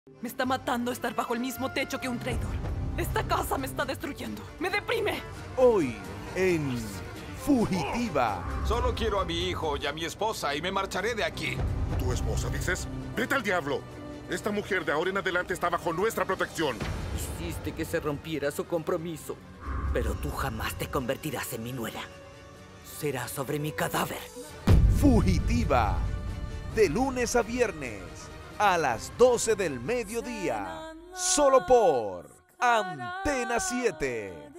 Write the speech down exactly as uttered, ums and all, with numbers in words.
Me está matando estar bajo el mismo techo que un traidor. Esta casa me está destruyendo. ¡Me deprime! Hoy en Fugitiva. Solo quiero a mi hijo y a mi esposa y me marcharé de aquí. ¿Tu esposa, dices? ¡Vete al diablo! Esta mujer de ahora en adelante está bajo nuestra protección. Hiciste que se rompiera su compromiso. Pero tú jamás te convertirás en mi nuera. Será sobre mi cadáver. Fugitiva. De lunes a viernes a las doce del mediodía. Solo por Antena siete.